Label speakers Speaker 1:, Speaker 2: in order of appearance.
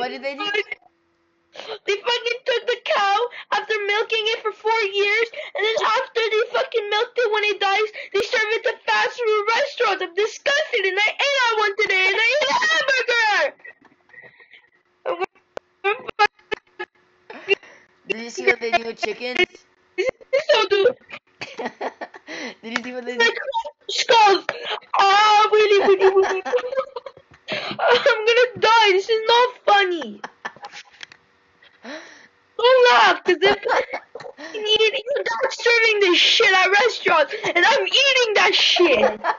Speaker 1: What did they do?
Speaker 2: They fucking took the cow after milking it for 4 years, and then after they fucking milked it when it dies, they serve it to fast food restaurants. I'm disgusted, and I ate on one today, and I ate a hamburger!
Speaker 1: Did you see what they do with chickens?
Speaker 2: So, dude,
Speaker 1: Did you see what they do?
Speaker 2: like, skulls! Ah, really. I'm gonna die, this is not funny. Don't laugh, because if you're not serving this shit at restaurants, and I'm eating that shit.